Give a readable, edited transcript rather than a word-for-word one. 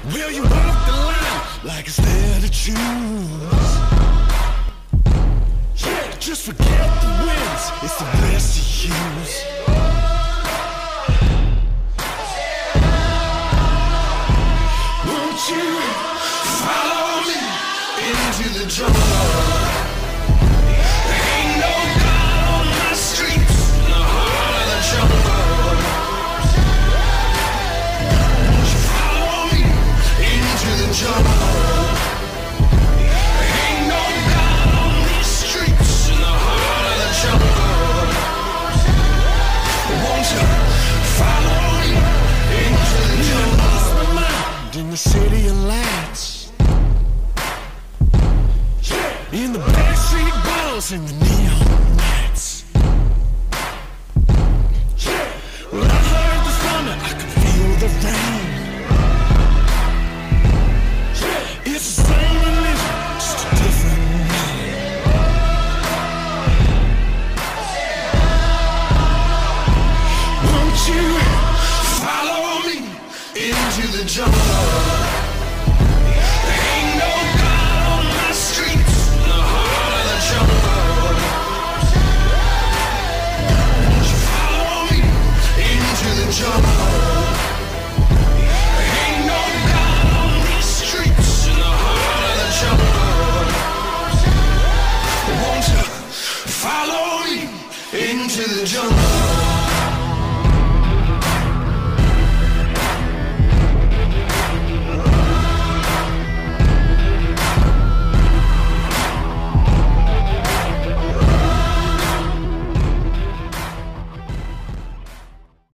Will you walk the line like it's there to choose? Yeah, just forget the wins, it's the rest you use. Won't you follow me into the jungle? Ain't no God on my streets, in the heart of the jungle. Won't you follow me into the jungle? Ain't no God on these streets, in the heart of the jungle. Won't you follow me into the jungle? In the city of lights, in the backstreet balls and the neon lights. Well, I heard the thunder, I could feel the rain. It's the same religion, just a different name. Won't you follow me into the jungle? Ain't no God on my streets, in the heart of the jungle. Won't you follow me into the jungle? Ain't no God on these streets, in the heart of the jungle. Won't you follow me into the jungle?